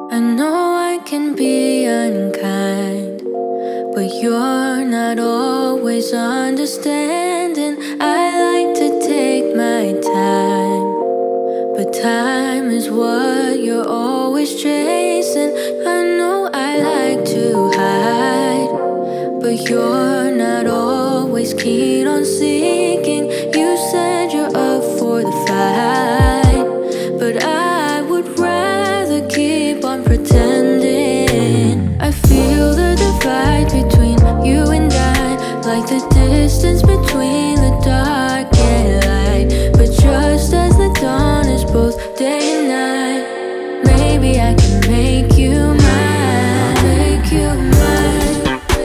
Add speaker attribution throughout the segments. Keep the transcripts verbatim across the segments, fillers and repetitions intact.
Speaker 1: I know I can be unkind, but you're not always understanding. I like to take my time, but time is what you're always chasing. I know I like to hide, but you're not always keen on seeking. You said you're up for the fight, but I would rather keep on pretending. I feel the divide between you and I, like the distance between the dark and light. But just as the dawn is both day and night, maybe I can make you mine. Make you mine.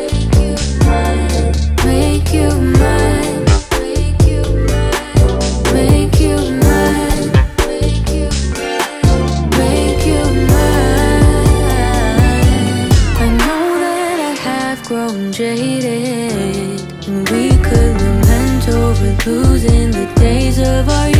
Speaker 1: Make you mine. Make you mine. Make you mine. Make you mine. Make you mine. I know that I have grown jaded, and we could lament over losing the days of our